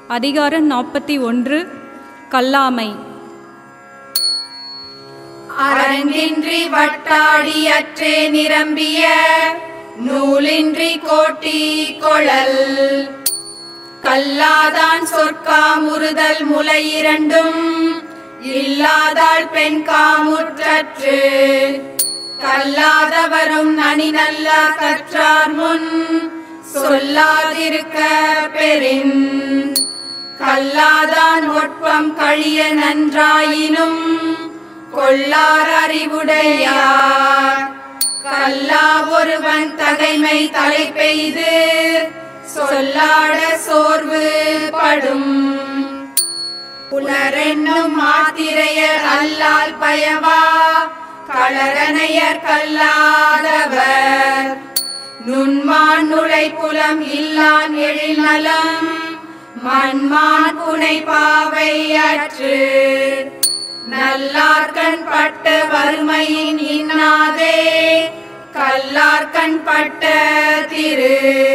அதிகாரம் 41 கல்லாமை. அரங்கின்றி வட்டாடி அற்றே நிரம்பிய நூலின்றி கோட்டி கொளல் கல்லாதான் சொற்காமுறுதல் முலை இரண்டும் இல்லாதாள் பெண் காமுற்றற்று கல்லாதவரும் நனி நல்ல கற்றார் முன் சொல்லாதிருக்க பெறின் கல்லாதான் ஒட்பம் கழிய நன்றாயினும் கொள்ளார் அறிவுடையார் கல்லா ஒருவன் தகைமை தலை பெய்து சொல்லாட சோர்வு படும் புலரென்னும் மாத்திரையர் அல்லால் பயவா களரனையர் கல்லாதவர் நுண்மான் நுழை புலம் இல்லான் எழில் நலம் மண்மான் புனை பாவை அற்று நல்லார்கண் பட்ட வறுமையின் இன்னாதே கல்லார்கண் பட்ட திரு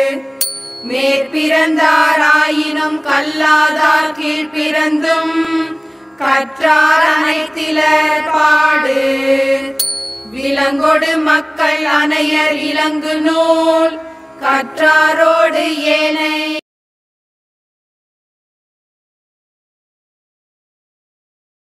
மேற்பிறந்தாராயினும் கல்லாதார் கீழ்பிறந்தும் கற்றார் அனைத்திலர் பாடு விலங்கொடு மக்கள் அனையர் இலங்கு நூல் கற்றாரோடு ஏனை